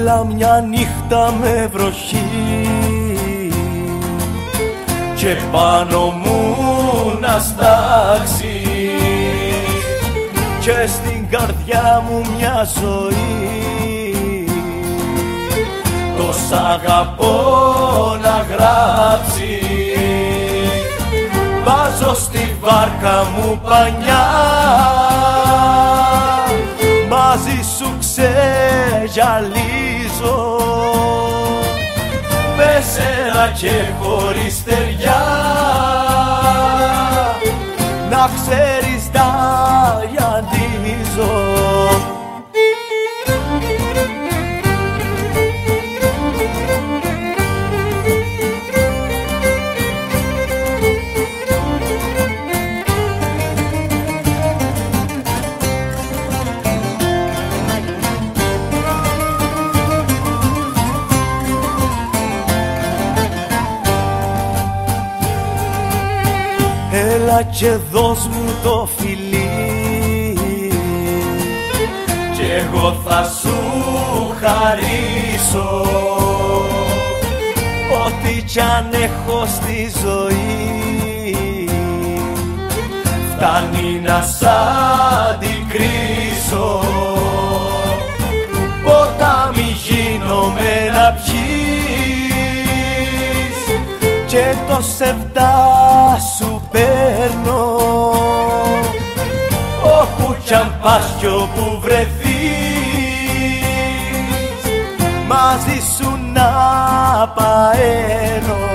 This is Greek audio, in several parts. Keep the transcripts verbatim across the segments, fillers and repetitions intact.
Έλα μια νύχτα με βροχή και πάνω μου να στάξει και στην καρδιά μου μια ζωή το σ' αγαπώ να γράψει. Βάζω στη βάρκα μου πανιά, μαζί σου ξεγιαλίζω, με σένα και χωρίς στεριά, να ξέρεις τα γιαντίζω. Έλα και δώσ' μου το φιλί κι εγώ θα σου χαρίσω ό,τι κι αν έχω στη ζωή, φτάνει να σ' αντικρίσω. Ποτάμι γίνομαι να πιείς και το σεβδά σου παίρνω, όπου κι αν πας κι όπου βρεθείς, μαζί σου να πααίνω.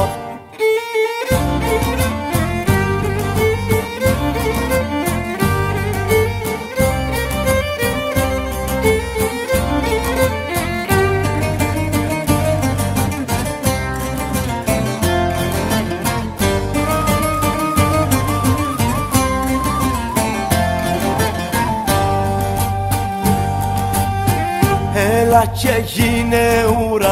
Έλα και γίνε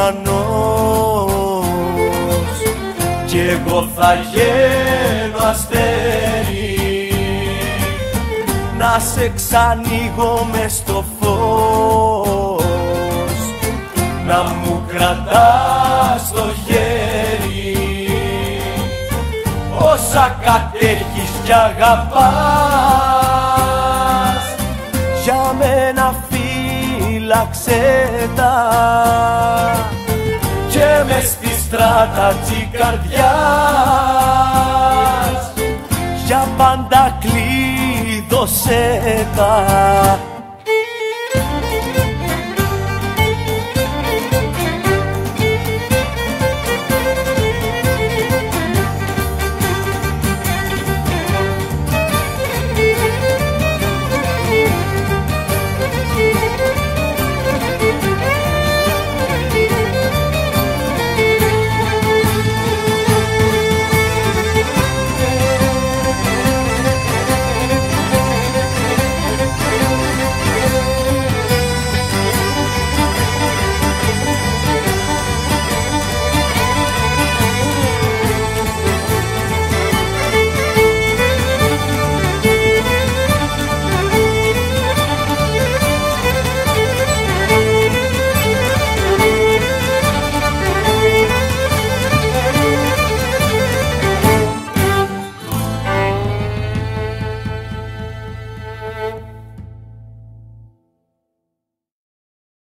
ουρανός κι εγώ θα γίνω αστέρι, να σε ξανοίγω μες στο φως, να μου κρατάς το χέρι, όσα κατέχεις κι αγαπάς, για μένα φύλαξε τα και μες στη στράτα της καρδιάς για πάντα κλείδωσέ τα.